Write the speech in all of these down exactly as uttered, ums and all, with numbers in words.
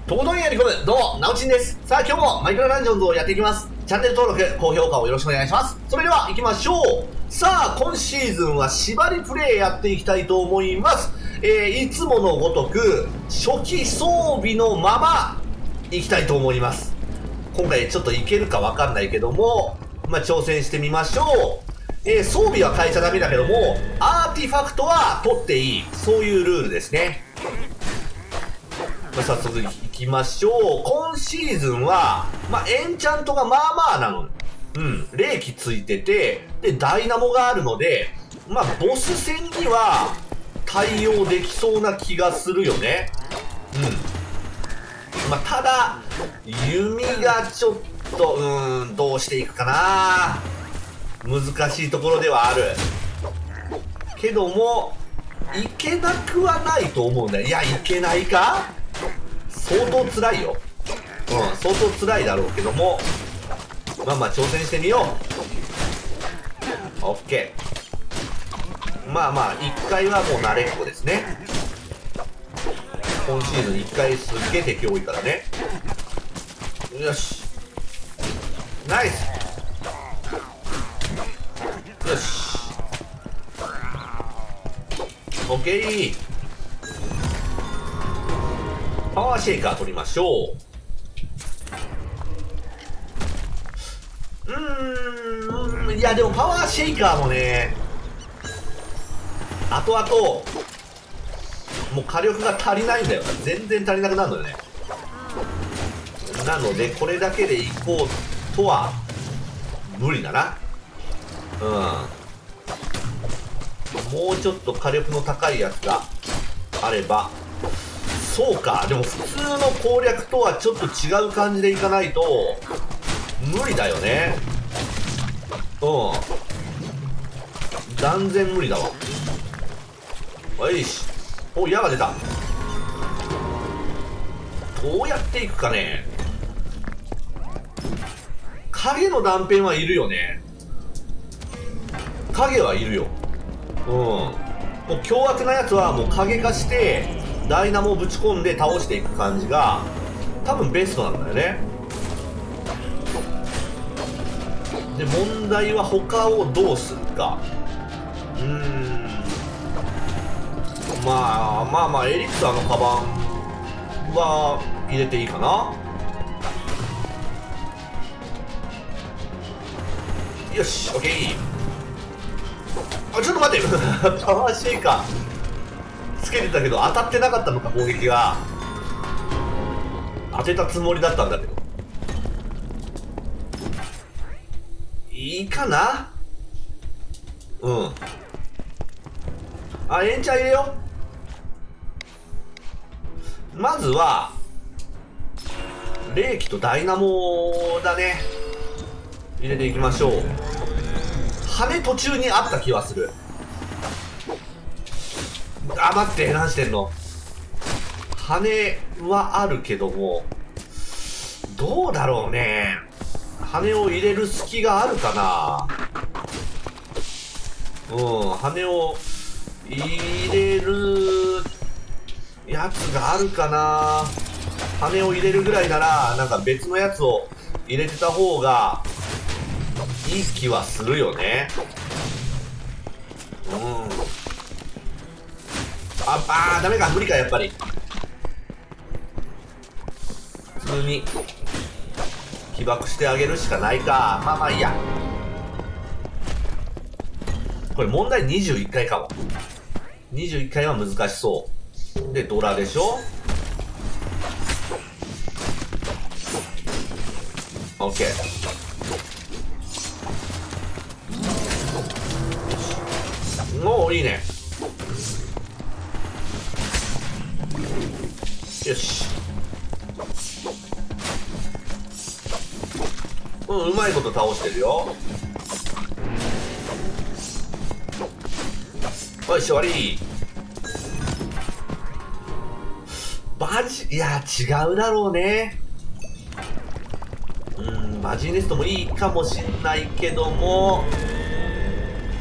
とことんやり込む、どうも、なおちんです。さあ、今日もマイクラダンジョンズをやっていきます。チャンネル登録、高評価をよろしくお願いします。それでは、行きましょう。さあ、今シーズンは縛りプレイやっていきたいと思います。えー、いつものごとく、初期装備のまま、行きたいと思います。今回ちょっといけるかわかんないけども、まあ、挑戦してみましょう。えー、装備は変えちゃダメだけども、アーティファクトは取っていい。そういうルールですね。早速行きましょう。今シーズンは、まあ、エンチャントがまあまあなの。うん。霊気ついてて、で、ダイナモがあるので、まあ、ボス戦には対応できそうな気がするよね。うん。まあ、ただ、弓がちょっと、うーん、どうしていくかな。難しいところではある。けども、いけなくはないと思うんだよ。いや、いけないか？相当辛いよ。うん、相当辛いだろうけども、まあまあ挑戦してみよう。オッケー。まあまあ、いっかいはもう慣れっこですね。今シーズンいっかいすっげえ敵多いからね。よし。ナイス。よし。オッケー。パワーシェイカー取りましょう。うーん、いやでもパワーシェイカーもね、後々、もう火力が足りないんだよ。全然足りなくなるのよね。なので、これだけでいこうとは、無理だな。うん。もうちょっと火力の高いやつがあれば、そうか。でも普通の攻略とはちょっと違う感じでいかないと無理だよね。うん、断然無理だわ。よし。お、矢が出た。どうやっていくかね。影の断片はいるよね。影はいるよ。うん、もう凶悪なやつはもう影化してダイナモをぶち込んで倒していく感じが多分ベストなんだよね。で、問題は他をどうするか。うーん、まあまあまあエリクサーのカバンは入れていいかな。よし、オッケー。あ、ちょっと待ってパワーシェイカーつけてたけど当たってなかったのか。攻撃が当てたつもりだったんだけど。いいかな。うん。あ、エンチャー入れよう。まずは霊気とダイナモだね。入れていきましょう。羽途中にあった気はする。あ、待って、何してんの。羽はあるけども、どうだろうね。羽を入れる隙があるかな。うん、羽を入れるやつがあるかな。羽を入れるぐらいなら、なんか別のやつを入れてた方がいい気はするよね。うん。あ、あー、ダメか、無理か、やっぱり。普通に起爆してあげるしかないか。まあまあいいや。これ問題にじゅういっかいかも。にじゅういっかいは難しそう。で、ドラでしょ。オッケー。おー、いいね。よし。うん、うまいこと倒してるよ。よし、終わり。バジ、いや、違うだろうね。うん、バジネストもいいかもしんないけども、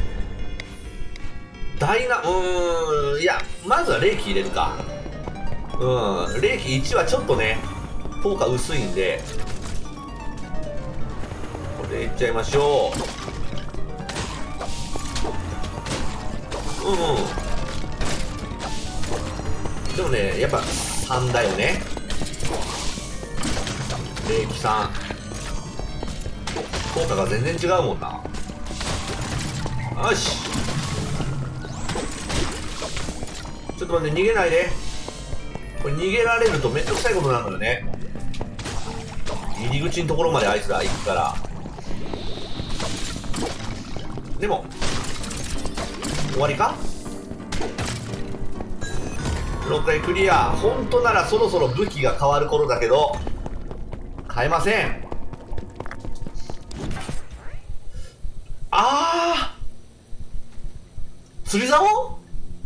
ダイナ、うーん、いや、まずは霊気入れるか。 うん、霊気いちはちょっとね効果薄いんで、これいっちゃいましょう。うんうん、でもねやっぱさんだよね。霊気さん効果が全然違うもんな。よし、ちょっと待って、逃げないで。これ逃げられるとめんどくさいことなのよね。入り口のところまであいつら行くから。でも終わりか。ろっかいクリア。本当ならそろそろ武器が変わる頃だけど変えません。あー、釣り竿。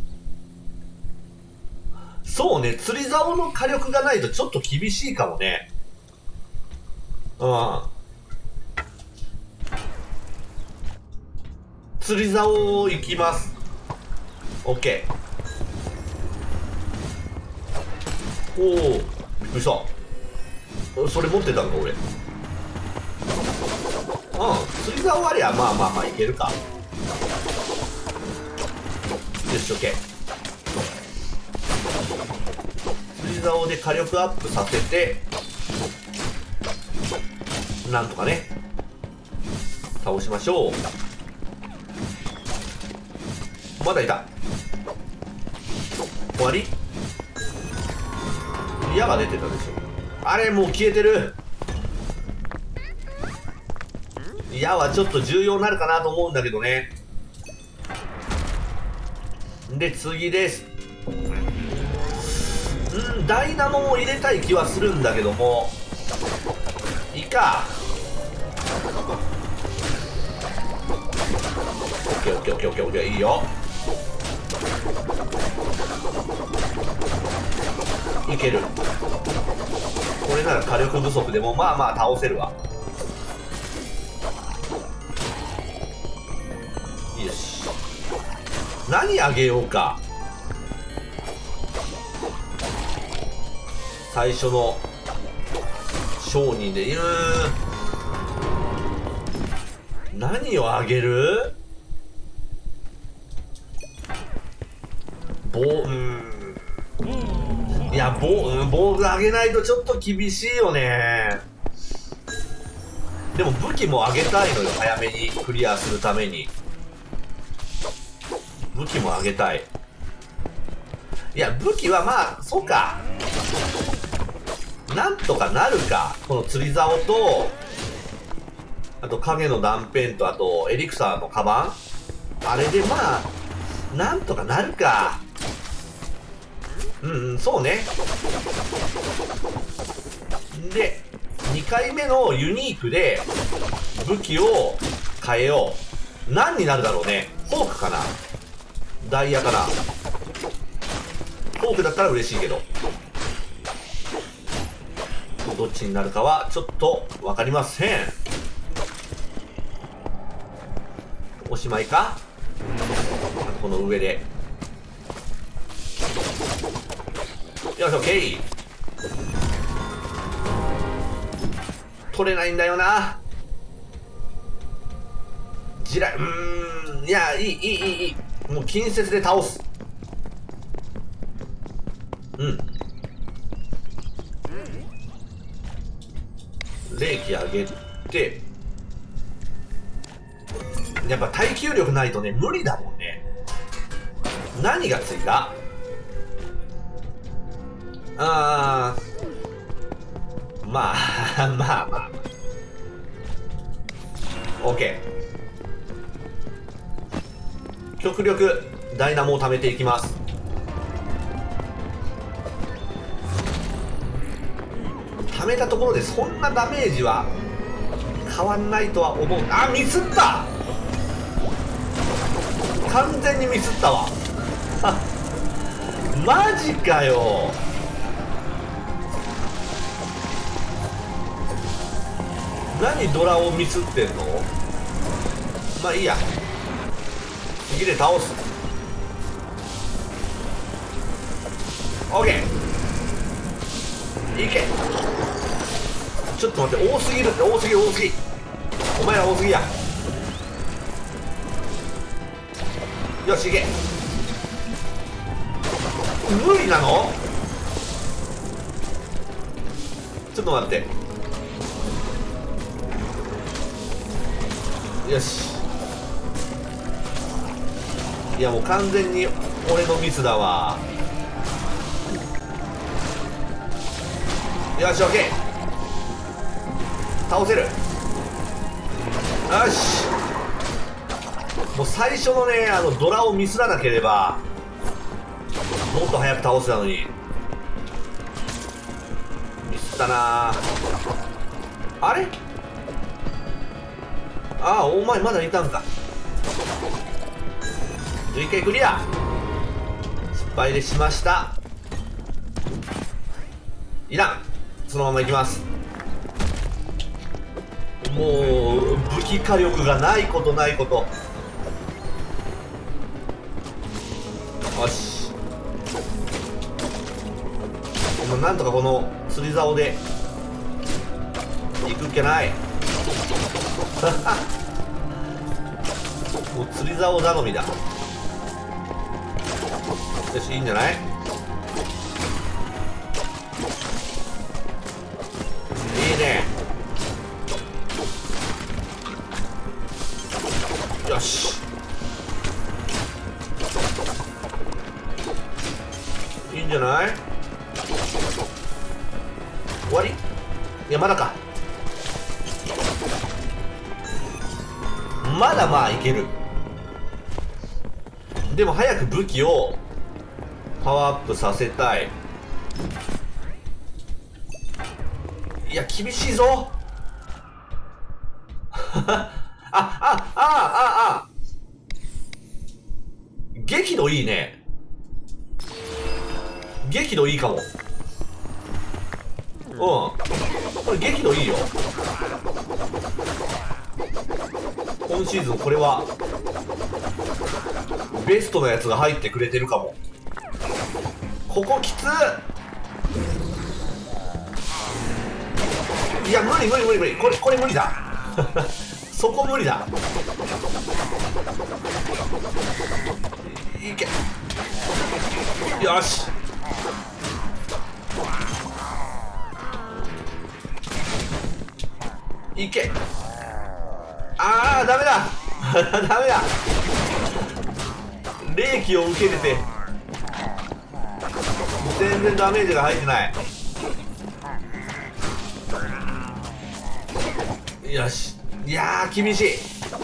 そうね、釣り竿の火力がないとちょっと厳しいかもね。うん、釣り竿行きます。 OK。 おお、びっくりした。それ持ってたのか俺。うん、釣り竿ありゃまあまあまあいけるか。よし OK。 釣り竿で火力アップさせてなんとかね倒しましょう。まだいた。終わり。矢が出てたでしょ。あれもう消えてる。矢はちょっと重要になるかなと思うんだけどね。で次です。うん、ダイナモも入れたい気はするんだけどもいいか。オッケーオッケーオッケーオッケーオッケー、いいよ。いける。これなら火力不足でもまあまあ倒せるわ。よし、何あげようか。最初の商人で、うーん、何をあげる。棒、うーん、いや棒、うん、ボールあげないとちょっと厳しいよね。でも武器もあげたいのよ、早めにクリアするために。武器もあげたい。いや武器はまあそうか、なんとかなるか。この釣り竿とあと影の断片とあとエリクサーのカバン、あれでまあなんとかなるか。うんうん、そうね。でにかいめのユニークで武器を変えよう。何になるだろうね。フォークかな、ダイヤかな。フォークだったら嬉しいけどどっちになるかはちょっと分かりません。おしまいか。この上でよし OK。 取れないんだよな地雷。うーん、いやいいいいいいいい、もう近接で倒す。うん霊気上げて、やっぱ耐久力ないとね無理だもんね。何がついた。あー、まあまあまあ OK。 極力ダイナモを貯めていきます。貯めたところでそんなダメージは変わんないとは思う。あ、ミスった、完全にミスったわマジかよ。何ドラをミスってんの。まあいいや、次で倒す。 OK。 いけ。ちょっと待って、多すぎるって、多すぎる多すぎ。お前ら多すぎや。よし、いけ。無理なの？ちょっと待って。よし。いやもう完全に俺のミスだわ。よし、オッケー。倒せる。よし。もう最初のね、あのドラをミスらなければもっと早く倒せたのにミスったな。あれ、ああ、お前まだいたんか。じゅういっかいクリア。失敗でしました。いらん。そのままいきます。もう武器火力がないことないこと。よし、もうなんとかこの釣り竿で行くっけない。もう釣り竿頼みだ。よし、いいんじゃない。いいね。よし、いいんじゃない。終わり？いや、まだか。まだまあいける。でも早く武器をパワーアップさせたい。いや厳しいぞ。ああああああ、激怒いいね。激怒いいかも。うん、これ激怒いいよ。今シーズンこれはベストなやつが入ってくれてるかも。ここきつ。いや無理無理無理無理、これこれ無理だ。そこ無理だ。いけ。よし、いけ。ああ、ダメだ。ダメだ。冷気を受けてて全然ダメージが入ってない。よし。いやー厳しい。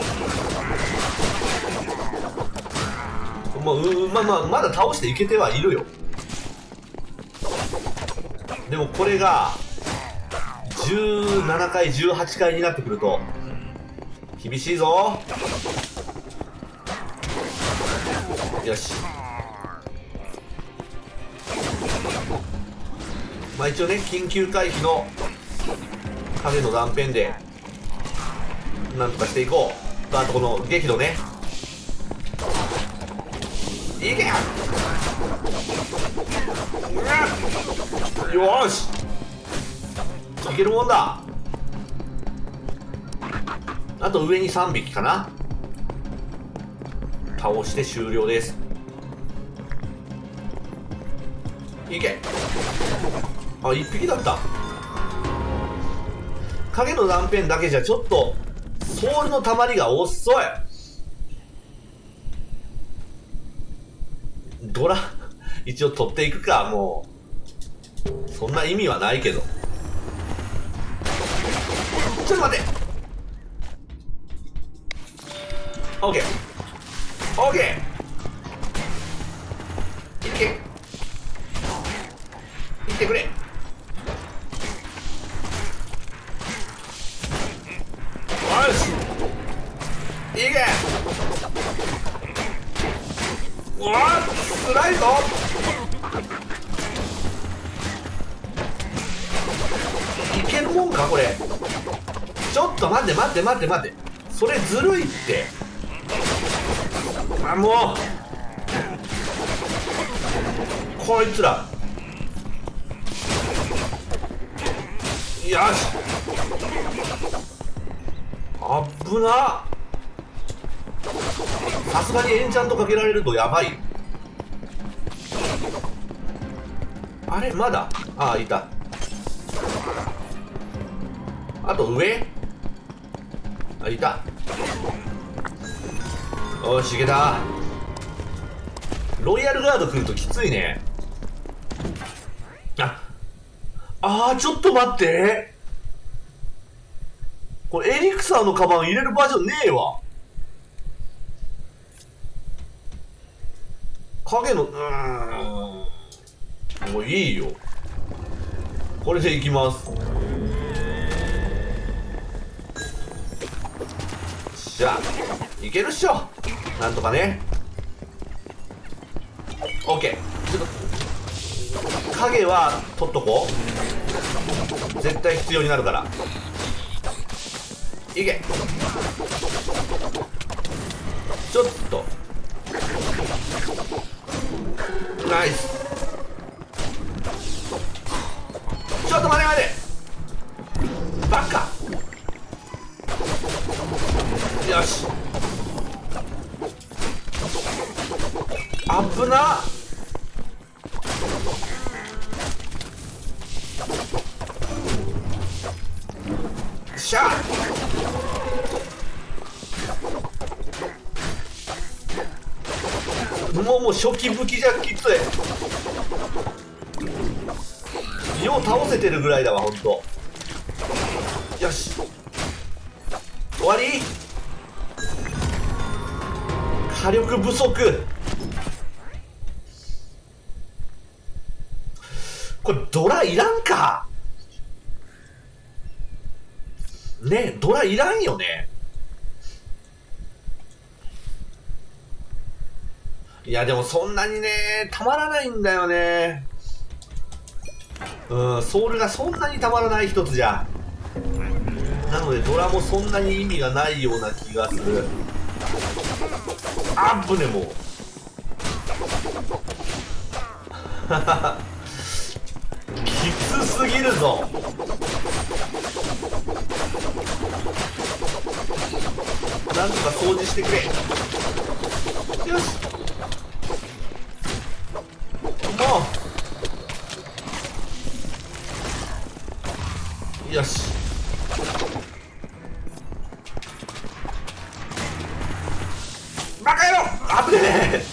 もうまあまあまだ倒していけてはいるよ。でもこれがじゅうななかいじゅうはちかいになってくると厳しいぞ。よし、まあ一応ね、緊急回避の影の断片でなんとかしていこうと。あとこの激怒ね。いけ。よーし、いけるもんだ。あと上にさんびきかな。倒して終了です。いけ。あ、いっぴきだった。影の断片だけじゃちょっとソウルのたまりが遅い。ドラ一応取っていくか。もうそんな意味はないけど。ちょっと待って。オッケーオッケー、いけいってくれ。よし、いけ。うわっ、つらいぞ。いけるもんかこれ。ちょっと待って待って待って待って、それずるいって。あ、もうこいつらよし、あっぶな。さすがにエンチャントかけられるとやばい。あれまだ、ああいた。あと上、あいた。よしいけた。ロイヤルガード来るときついね。ああー、ちょっと待って、これエリクサーのカバン入れる場所ねえわ。影の、うーん、もういいよ、これでいきます。じゃあいけるっしょ、なんとかね。オッケー、ちょっと影は取っとこう、絶対必要になるから。いけ、ちょっとナイス。ちょっと待て待て、バカ。よし、あぶな。しゃもうもう初期武器じゃきつい。よう倒せてるぐらいだわ、ほんと。よし、終わり。火力不足。これドラいらんかね。ドラいらんよね。いやでもそんなにねたまらないんだよね。うん、ソウルがそんなにたまらない一つじゃ。なのでドラもそんなに意味がないような気がする。あっぶね、もうきつすぎるぞ。なんとか掃除してくれ。よし、もうよし、バカ野郎、あぶねえ。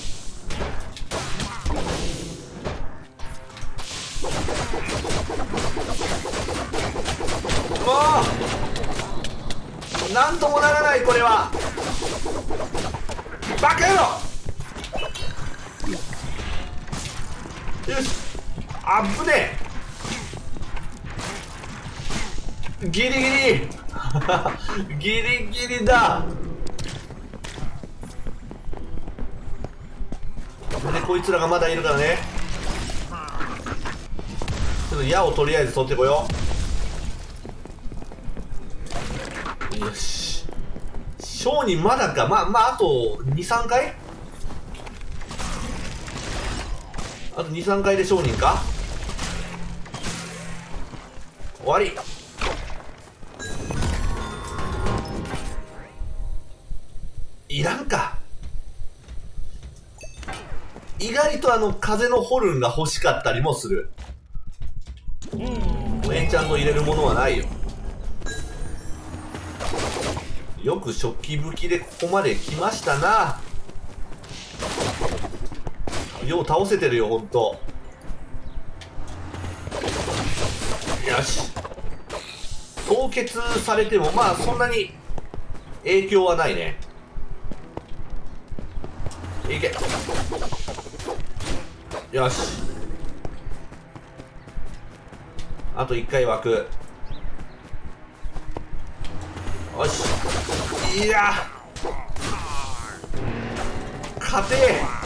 もうなんともならない、これは。バカ野郎。よし、あぶねえ。ギリギリギリギリだ。でこいつらがまだいるからね。ちょっと矢をとりあえず取ってこよう。よし、商人まだか。まあまああとにさんかい、あとにさんかいで商人か。終わり。いらんか。意外とあの風のホルンが欲しかったりもする。エンチャント入れるものはないよ。よく初期武器でここまで来ましたな。よう倒せてるよ、ほんと。よし、凍結されてもまあそんなに影響はないね。いけ、よし、あといっかい枠。よし、いや勝て。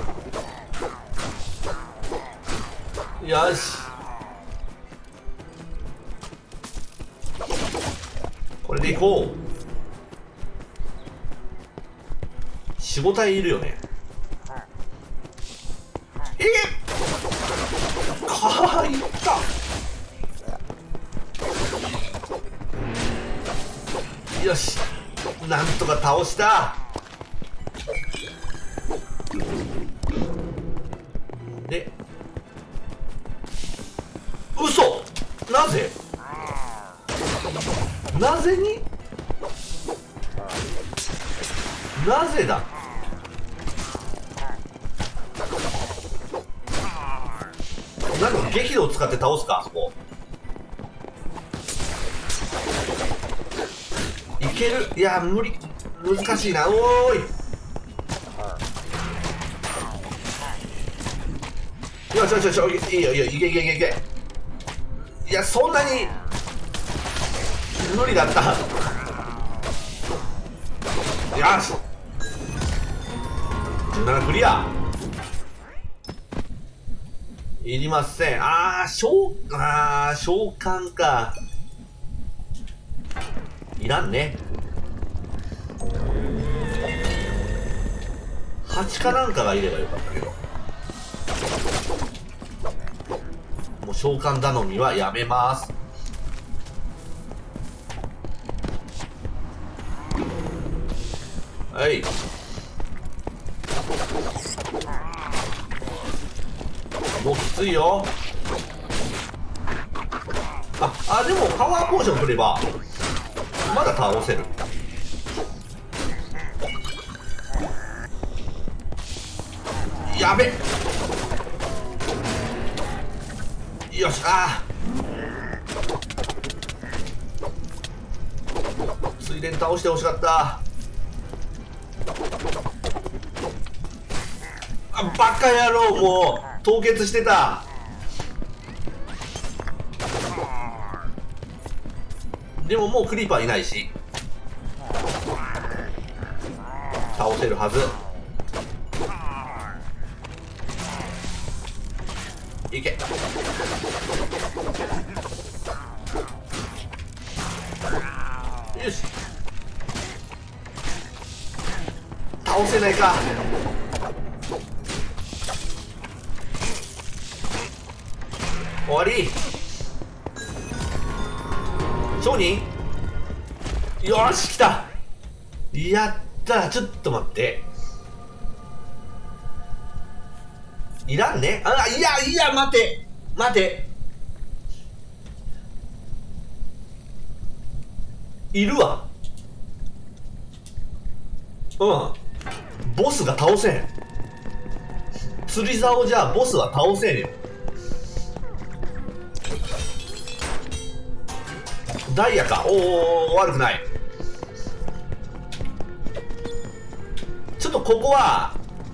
よし、これでいこう。よん、ご体いるよね。いけ、かいった。 よし、なんとか倒した。で、嘘、なぜなぜになぜだ。なんか激怒を使って倒すか、そこいける。いや無理、難しいな。おーい、よしよしよし、いいよいいよ、いけいけいけいけ。いやそんなに無理だった。よし、じゅうななクリア。いりません。ああ、召あー召喚か。いらんね。はちかなんかがいればよかったけど、もう召喚頼みはやめます。はい、もうきついよ。ああ、でもパワーポーション取ればまだ倒せる。やべ、よし、あーついでに倒してほしかった。あ、バカ野郎、もう凍結してた。でももうクリーパーいないし倒せるはず。いけ、よし、倒せないか。終わり。商人、よし来た。やった。ちょっと待って、いらんね。あ、いやいや、待て待て、いるわ。うん、ボスが倒せん。釣り竿じゃボスは倒せんよ。ダイヤか。おお、悪くない。ちょっとここは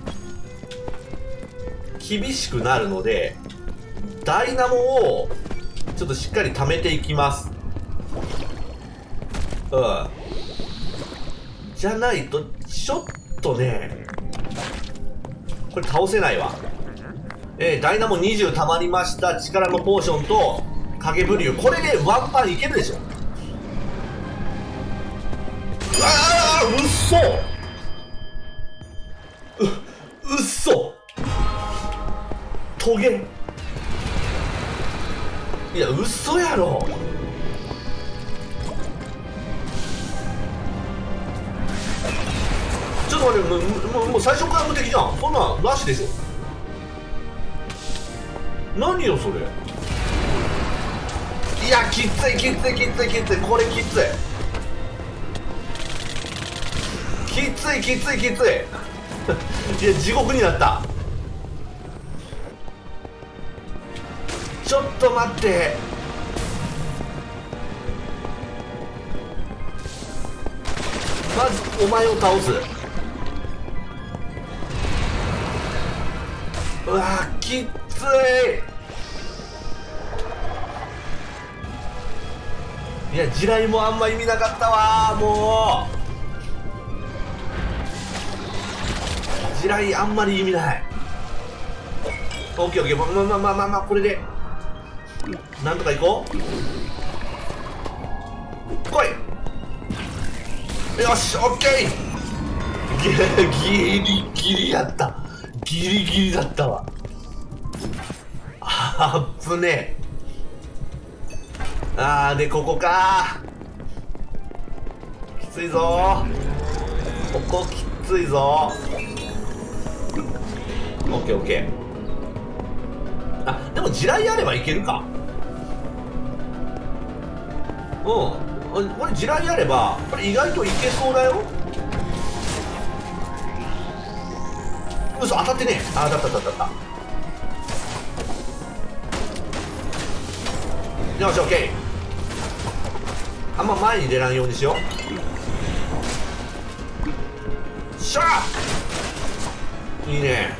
厳しくなるので、ダイナモをちょっとしっかり貯めていきます。うん、じゃないとちょっとね、これ倒せないわ。えー、ダイナモにじゅう溜まりました。力のポーションと影ブリュー、これでワンパンいけるでしょ。ああ、うっそ、ううっそ、トゲ、いやうっそやろ。ちょっと待って、もうもうもう最初から無敵じゃん。そんなんなしでしょ。何よそれ。いやきついきついきついきつい、これきついきついきついきついいや地獄になった。ちょっと待って、まずお前を倒す。うわーきつい。いや地雷もあんま意味なかったわ。もう地雷あんまり意味ない。オッケーオッケー、まあまあまあまあまあ、これでなんとかいこう。来い、よし、オッケー。ギリギリやった。ギリギリだったわ。あっぶねえ。あーでここか。きついぞー、ここきついぞー。オッケーオッケー。あ、でも地雷あればいけるか。うん、これ地雷あればこれ意外といけそうだよ。嘘、当たってねえ。あ、当たった当たった。よし、オッケー。あんま前に出らんようにしよう。しゃあ、いいね、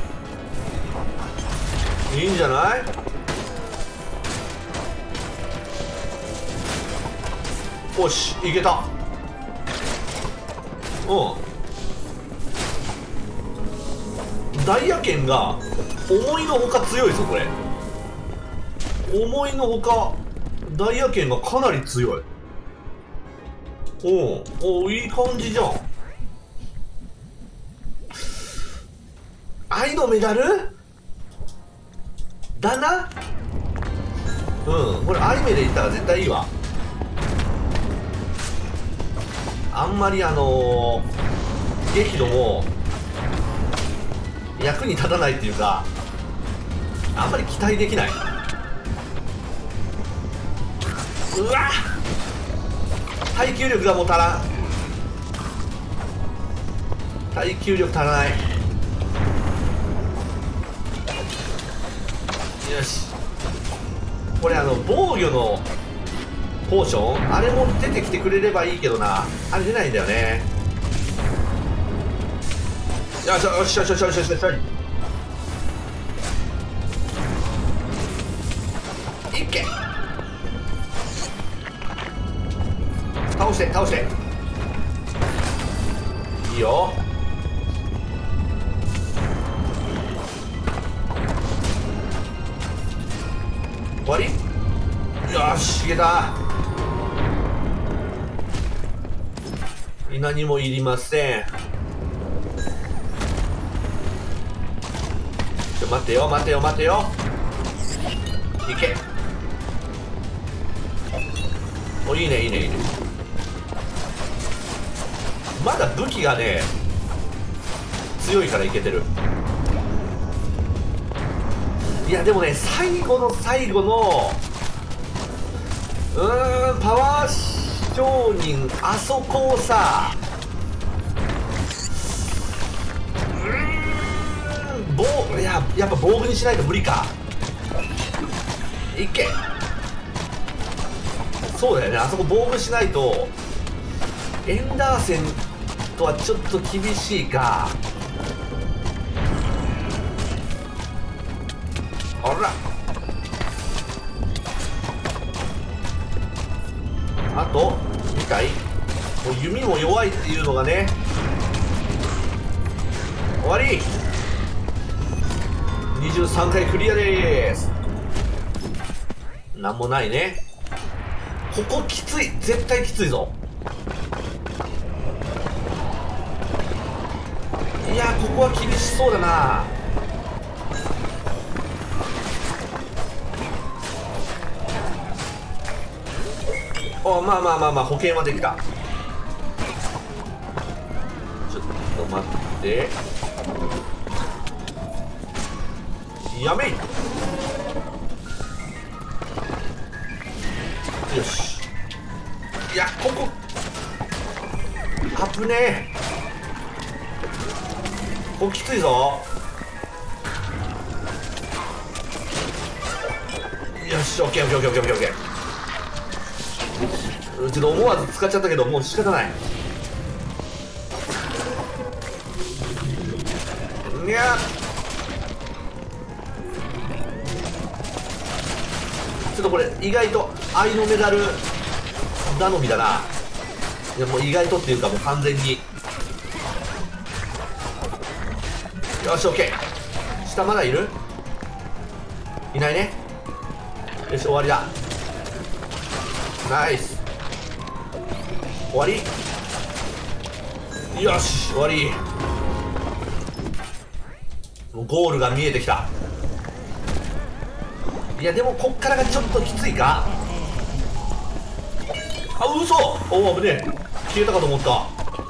いいんじゃない。よし、いけた。うん、ダイヤ剣が思いのほか強いぞこれ。思いのほかダイヤ剣がかなり強い。おうおう、いい感じじゃん。愛のメダルだな。うん、これアイメでいったら絶対いいわ。あんまりあのー、激怒も役に立たないっていうか、あんまり期待できない。うわっ、耐久力がもう足らん。耐久力足らない。よし、これあの防御のポーションあれも出てきてくれればいいけどな、あれ出ないんだよね。よしよしよしよしよしよしよし、いけ、倒して倒して、いいよ。終わり。よし、いけた。何もいりません。ちょ、待てよ待てよ待てよ、いけ。お、いいねいいねいいね。まだ武器がね強いからいけてる。いやでもね、最後の最後のうーんパワー商人、あそこをさ、うーん、棒、いややっぱ防具にしないと無理か。いけ。そうだよね、あそこ防具しないとエンダーセンとはちょっと厳しいか。あら、あとにかい。もう弓も弱いっていうのがね。終わり。にじゅうさんかいクリアでーす。なんもないね。ここきつい、絶対きついぞ。いや、ここは厳しそうだな。お、まあまあまあまあ、保険はできた。ちょっと待って、やめい。よし。いや、ここあぶねえ。ここきついぞ。よし、オッケーオッケーオッケーオッケーオッケー。ちょっと思わず使っちゃったけど、もう仕方ない。いや、ちょっとこれ意外と愛のメダル頼みだな。いや、もう意外とっていうかもう完全に。よし、オッケー。下まだいる？いないね。よし、終わりだ。ナイス。終わり。よし、終わり。もうゴールが見えてきた。いやでもこっからがちょっときついか。あ、嘘。おお、危ねえ。 消えたかと思った。も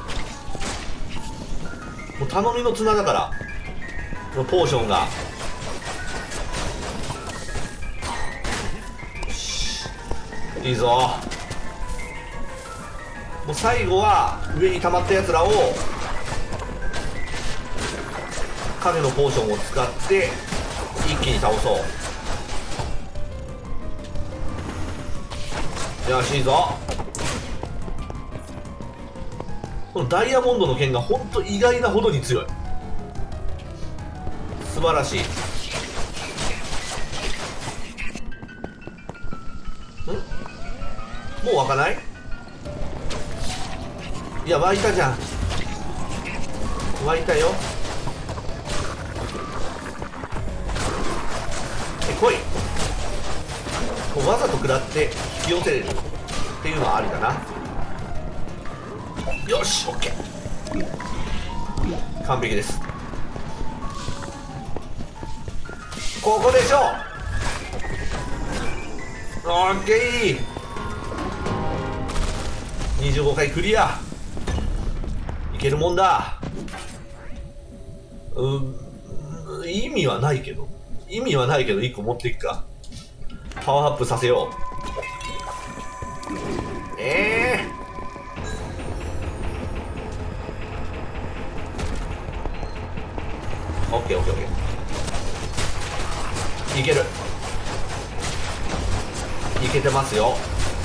う頼みの綱だから、このポーションが。よし、いいぞ。もう最後は上に溜まったやつらを影のポーションを使って一気に倒そう。よし、いいぞ。このダイヤモンドの剣がほんと意外なほどに強い。素晴らしい。ん、もう湧かない？いや、湧いたじゃん。湧いたよ。え、来い。こうわざと食らって引き寄せるっていうのはありだな。よし、オッケー。完璧です。ここでしょ。オッケー。にじゅうごかいクリア。いけるもんだ。うん、意味はないけど意味はないけどいっこ持っていくか。パワーアップさせよう。ええー、オッケーオッケーオッケー。いける、いけてますよ。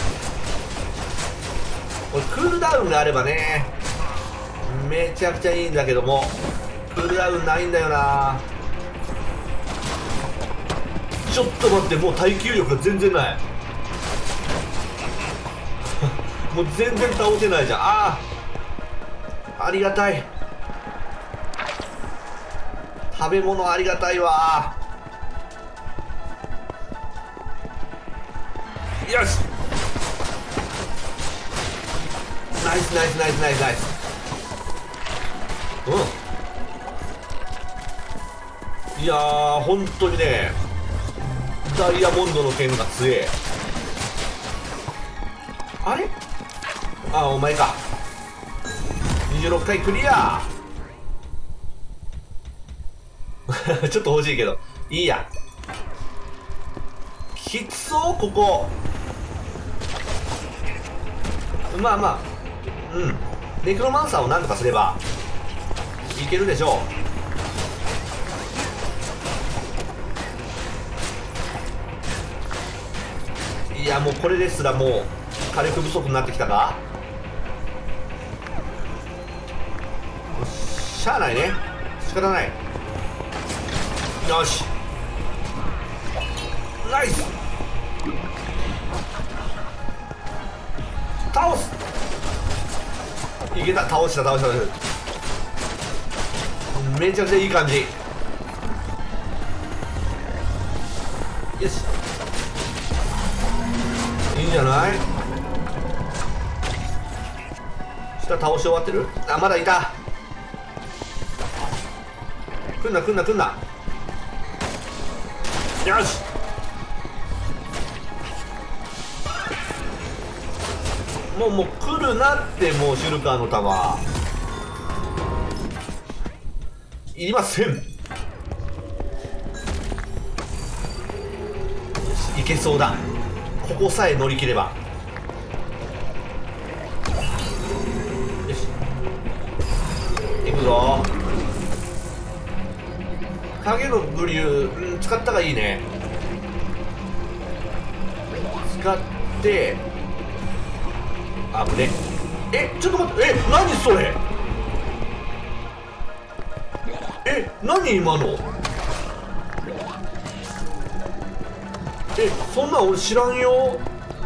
これクールダウンがあればね、めちゃくちゃいいんだけども、クールダウンないんだよな。ちょっと待って、もう耐久力が全然ない。もう全然倒せないじゃん。ああ、ありがたい。食べ物ありがたいわ。よし、ナイスナイスナイスナイスナイス。うん、いやー、本当にね、ダイヤモンドの剣が強え。あれ、あ、お前か。にじゅうろっかいクリア。ちょっと欲しいけどいいや。きつそう、ここ。まあまあ、うん、ネクロマンサーをなんとかすればいけるでしょう。いや、もうこれですらもう火力不足になってきたか。しゃあないね、仕方ない。よし、ナイス。倒す。いけた、倒した倒した。めちゃくちゃいい感じ。よし、いいんじゃない。下倒し終わってる。あ、まだいた。来んな来んな来んな。よし、もうもう来るなって。もうシュルカーの弾いりません。いけそうだ。ここさえ乗り切れば。よし、行くぞ。影のブリュー、うん、使ったがいいね。使ってあぶね。え、ちょっと待って、え、何それ。え、何今の。え、そんなん俺知らんよ。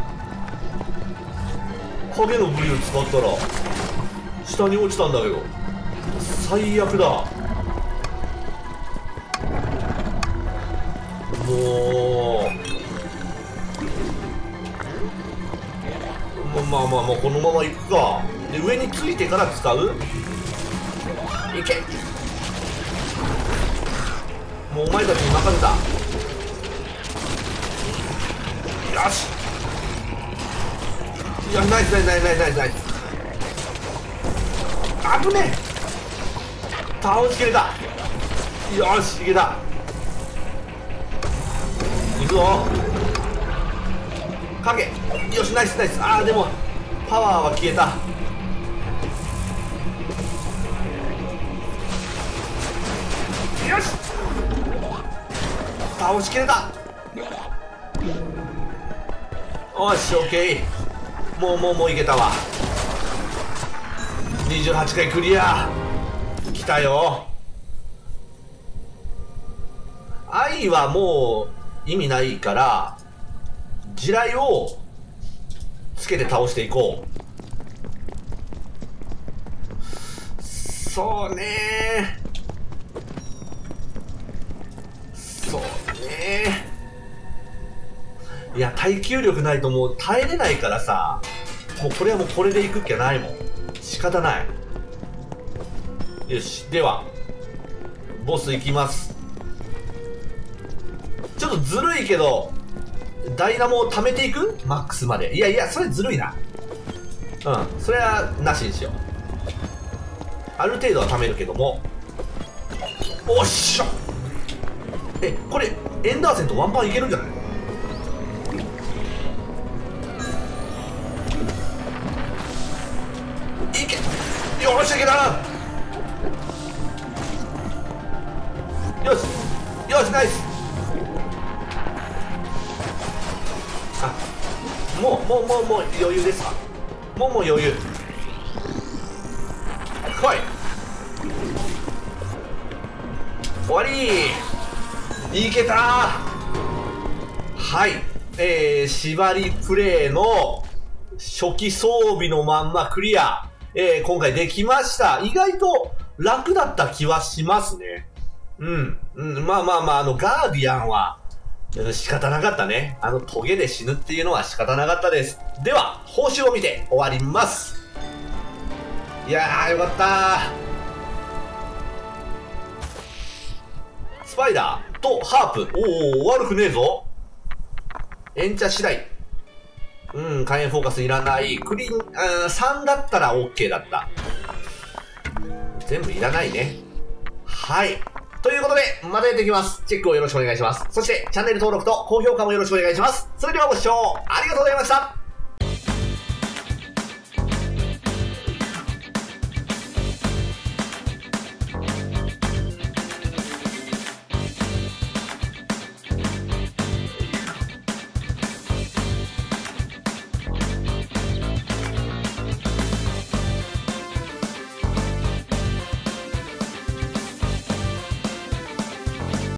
影のブリュー使ったら下に落ちたんだけど、最悪だ。もうまあまあまあ、このまま行くか。で、上についてから使う。いけ。もうお前たちに任せた。よし、いや、ナイスナイスナイスナイスナイス。 あぶねえ、倒しきれた。よしいけた。いくぞ、影。よしナイスナイス。あーでもパワーは消えた。よし倒しきれた。よしオッケー。もうもうもういけたわ。にじゅうはちかいクリア。きたよ。愛はもう意味ないから地雷をつけて倒していこう。そうねそうねいや耐久力ないともう耐えれないからさ、もうこれはもうこれでいくっきゃないもん。仕方ない。よしではボスいきます。ちょっとずるいけどダイナモを貯めていくマックスまで。いやいやそれずるいな。うんそれはなしにしよう。ある程度は貯めるけども。おっしゃ。えこれエンダーセンとワンパンいけるんじゃない？いけ。よっしゃいけた。よしよしナイス。あもうもうもうもう余裕ですわ。もうもう余裕。来い。終わり。いけた。はいえー、縛りプレイの初期装備のまんまクリア、えー、今回できました。意外と楽だった気はしますね。うん、うん、まあまあまあ、あのガーディアンは仕方なかったね。あのトゲで死ぬっていうのは仕方なかったです。では報酬を見て終わります。いやーよかったー。スパイダーとハープ。おお悪くねえぞ。エンチャ次第。うん火炎フォーカスいらない。クリーン、うん、さんだったら OK だった。全部いらないね。はいということでまたやっていきます。チェックをよろしくお願いします。そしてチャンネル登録と高評価もよろしくお願いします。それではご視聴ありがとうございました。